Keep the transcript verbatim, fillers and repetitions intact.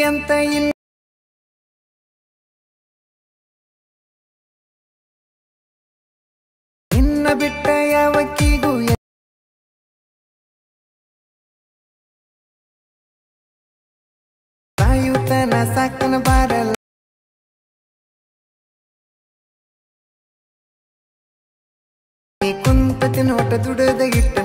ಅಂತ ಇಲ್ಲ ನಿನ್ನ ಬಿಟ್ಟ ಯಾವಕ್ಕಿಗೂ ಸಾಯುತನ ಸಾಕನ ಬಾರಲ್ಲ ಕುಂತ ತಿನ್ನೋಟ ದುಡದ ಇಟ್ಟ